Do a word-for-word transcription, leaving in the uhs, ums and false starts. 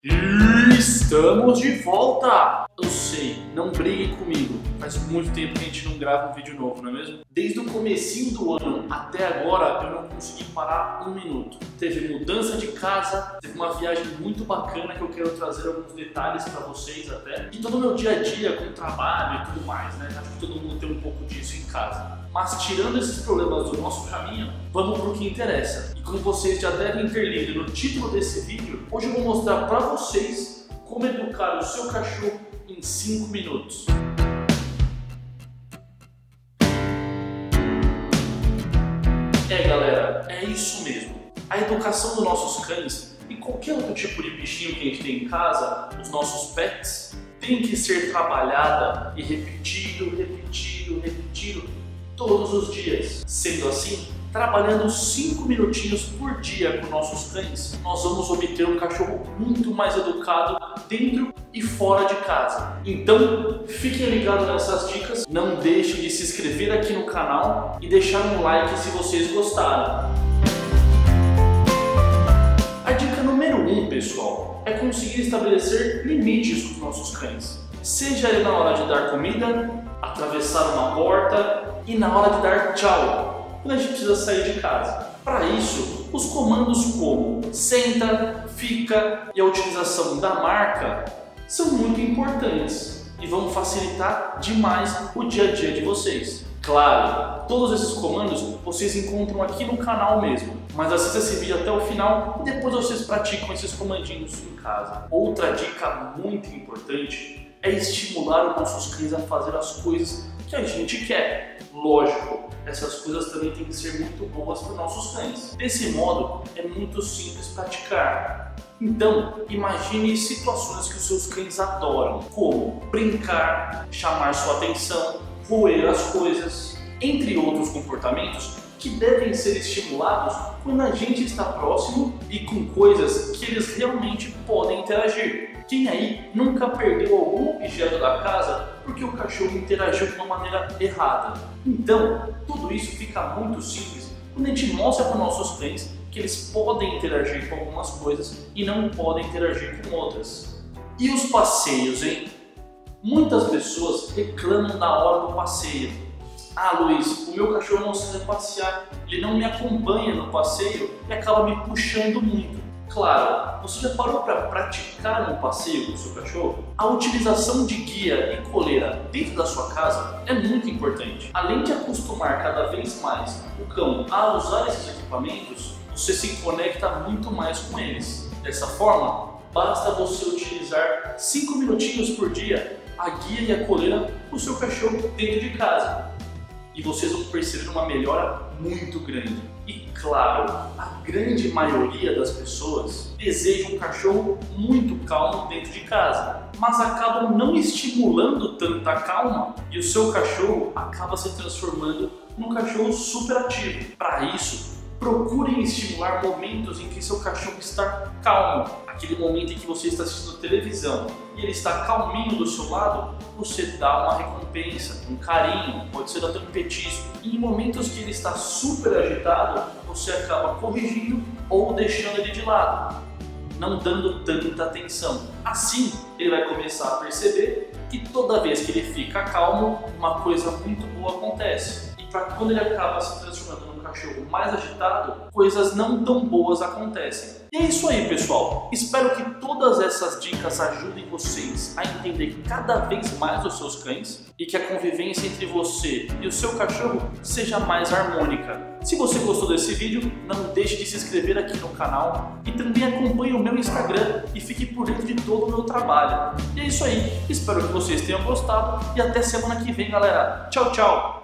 E estamos de volta! Eu sei, não briguem comigo, faz muito tempo que a gente não grava um vídeo novo, não é mesmo? Desde o comecinho do ano até agora eu não consegui parar um minuto. Teve mudança de casa, teve uma viagem muito bacana que eu quero trazer alguns detalhes para vocês até. E todo o meu dia a dia com trabalho e tudo mais, né? Acho que todo mundo tem um pouco disso em casa. Mas tirando esses problemas do nosso caminho, vamos para o que interessa. E como vocês já devem ter lido no título desse vídeo, hoje eu vou mostrar para vocês como educar o seu cachorro em cinco minutos. É galera, é isso mesmo. A educação dos nossos cães e qualquer outro tipo de bichinho que a gente tem em casa, os nossos pets, tem que ser trabalhada e repetido, repetido, repetido todos os dias. Sendo assim, trabalhando cinco minutinhos por dia com nossos cães, nós vamos obter um cachorro muito mais educado dentro e fora de casa. Então, fiquem ligados nessas dicas, não deixem de se inscrever aqui no canal e deixar um like se vocês gostaram. A dica número um, pessoal, é conseguir estabelecer limites com os nossos cães. Seja ele na hora de dar comida, atravessar uma porta e na hora de dar tchau, quando a gente precisa sair de casa. Para isso, os comandos como senta, fica e a utilização da marca são muito importantes e vão facilitar demais o dia a dia de vocês. Claro, todos esses comandos vocês encontram aqui no canal mesmo, mas assista esse vídeo até o final e depois vocês praticam esses comandinhos em casa. Outra dica muito importante é estimular os nossos cães a fazer as coisas que a gente quer. Lógico, essas coisas também têm que ser muito boas para os nossos cães. Desse modo, é muito simples praticar. Então, imagine situações que os seus cães adoram, como brincar, chamar sua atenção, roer as coisas, entre outros comportamentos que devem ser estimulados quando a gente está próximo e com coisas que eles realmente podem interagir. Quem aí nunca perdeu algum objeto da casa porque o cachorro interagiu de uma maneira errada? Então, tudo isso fica muito simples quando a gente mostra para os nossos cães que eles podem interagir com algumas coisas e não podem interagir com outras. E os passeios, hein? Muitas pessoas reclamam da hora do passeio. Ah, Luiz, o meu cachorro não sabe passear, ele não me acompanha no passeio e acaba me puxando muito. Claro, você já parou para praticar um passeio com o seu cachorro? A utilização de guia e coleira dentro da sua casa é muito importante. Além de acostumar cada vez mais o cão a usar esses equipamentos, você se conecta muito mais com eles. Dessa forma, basta você utilizar cinco minutinhos por dia a guia e a coleira para o seu cachorro dentro de casa. E vocês vão perceber uma melhora muito grande. E claro, a grande maioria das pessoas deseja um cachorro muito calmo dentro de casa, mas acabam não estimulando tanta calma e o seu cachorro acaba se transformando num cachorro super ativo. Para isso, procurem estimular momentos em que seu cachorro está calmo. Aquele momento em que você está assistindo televisão e ele está calminho do seu lado, você dá uma recompensa, um carinho, pode ser até um petisco. E em momentos que ele está super agitado, você acaba corrigindo ou deixando ele de lado, não dando tanta atenção. Assim, ele vai começar a perceber que toda vez que ele fica calmo, uma coisa muito boa acontece. E para quando ele acaba se transformando num cachorro mais agitado, coisas não tão boas acontecem. E é isso aí, pessoal. Espero que todas essas dicas ajudem vocês a entender cada vez mais os seus cães e que a convivência entre você e o seu cachorro seja mais harmônica. Se você gostou desse vídeo, não deixe de se inscrever aqui no canal e também acompanhe o meu Instagram e fique por dentro de todo o meu trabalho. E é isso aí. Espero que vocês tenham gostado e até semana que vem, galera. Tchau, tchau!